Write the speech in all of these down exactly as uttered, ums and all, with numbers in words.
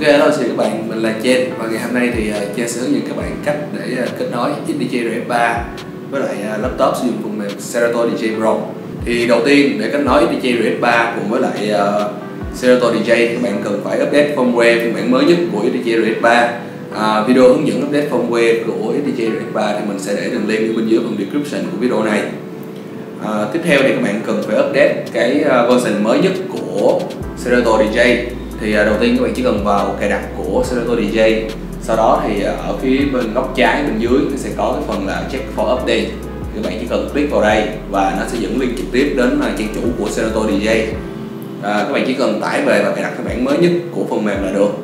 hello xin các bạn, mình là Chen và ngày hôm nay thì uh, Chen sẽ hướng dẫn các bạn cách để uh, kết nối ích đê gi rờ ép ba với lại uh, laptop sử dụng phần mềm Serato đê jay Pro. Thì đầu tiên để kết nối ích đê gi rờ ép ba cùng với lại uh, Serato đê jay các bạn cần phải update firmware phiên bản mới nhất của ích đê gi rờ ép ba. Uh, video hướng dẫn update firmware của ích đê gi rờ ép ba thì mình sẽ để đường link bên dưới phần description của video này. Uh, tiếp theo thì các bạn cần phải update cái uh, version mới nhất của Serato đê jay. Thì uh, đầu tiên các bạn chỉ cần vào cài đặt của Serato đê jay, sau đó thì uh, ở phía bên góc trái bên dưới nó sẽ có cái phần là check for update. Các bạn chỉ cần click vào đây và nó sẽ dẫn link trực tiếp đến uh, trang chủ của Serato đê jay. Uh, các bạn chỉ cần tải về và cài đặt cái bản mới nhất của phần mềm là được.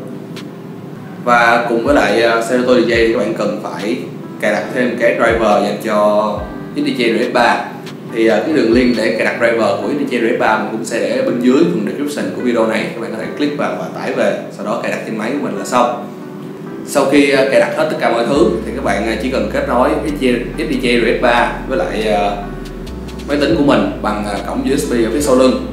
Và cùng với lại uh, Serato đê jay thì các bạn cần phải cài đặt thêm cái driver dành cho ích đê gi rờ ép ba. Thì uh, cái đường link để cài đặt driver của ích đê gi rờ ép ba mình cũng sẽ để bên dưới phần description của video này. Các bạn có thể click vào và tải về, sau đó cài đặt trên máy của mình là xong. Sau khi uh, cài đặt hết tất cả mọi thứ thì các bạn uh, chỉ cần kết nối ích đê gi rờ ép ba với lại uh, máy tính của mình bằng uh, cổng u ét bê ở phía sau lưng.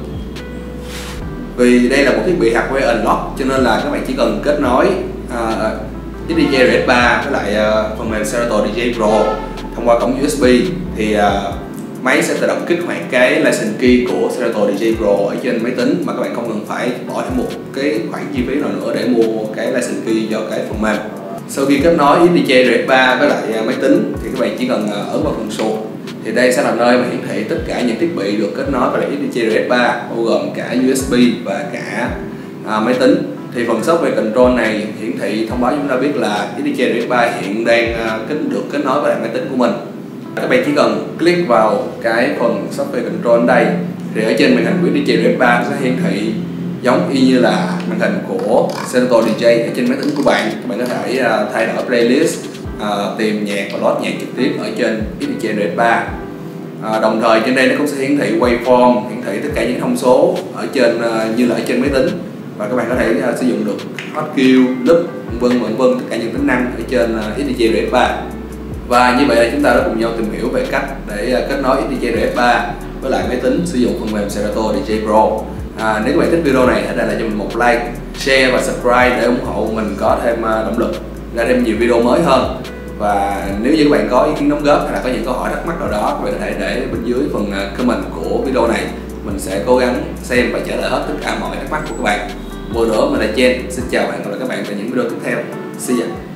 Vì đây là một thiết bị hardware unlock cho nên là các bạn chỉ cần kết nối uh, ích đê gi rờ ép ba với lại uh, phần mềm Serato đê jay Pro thông qua cổng u ét bê thì uh, máy sẽ tự động kích hoạt cái license key của Serato đê jay Pro ở trên máy tính mà các bạn không cần phải bỏ thêm một cái khoản chi phí nào nữa để mua cái license key cho cái phần mềm. Sau khi kết nối ích đê gi rờ ép ba với lại máy tính thì các bạn chỉ cần ấn vào phần chuột thì đây sẽ là nơi mà hiển thị tất cả những thiết bị được kết nối với lại ích đê gi rờ ép ba, bao gồm cả u ét bê và cả à, máy tính. Thì phần software control này hiển thị thông báo chúng ta biết là ích đê gi rờ ép ba hiện đang kết được kết nối với lại máy tính của mình. Các bạn chỉ cần click vào cái phần software control đây thì ở trên màn hình của ích đê gi rờ ép ba sẽ hiển thị giống y như là màn hình của Serato đê jay ở trên máy tính của bạn. Các bạn có thể uh, thay đổi playlist, uh, tìm nhạc và load nhạc trực tiếp ở trên ích đê gi rờ ép ba. Uh, đồng thời trên đây nó cũng sẽ hiển thị waveform, hiển thị tất cả những thông số ở trên uh, như là ở trên máy tính, và các bạn có thể uh, sử dụng được hotkey, loop, vân vân vân tất cả những tính năng ở trên uh, ích đê gi rờ ép ba. Và như vậy là chúng ta đã cùng nhau tìm hiểu về cách để kết nối ích đê gi rờ ép ba với lại máy tính sử dụng phần mềm Serato đê jay Pro. À, nếu các bạn thích video này hãy để lại cho mình một like, share và subscribe để ủng hộ mình có thêm động lực ra thêm nhiều video mới hơn. Và nếu như các bạn có ý kiến đóng góp hay là có những câu hỏi thắc mắc nào đó, các bạn có thể để bên dưới phần comment của video này. Mình sẽ cố gắng xem và trả lời hết tất cả mọi thắc mắc của các bạn. Một lần nữa mình là Chen, xin chào và hẹn gặp lại các bạn tại những video tiếp theo. See ya.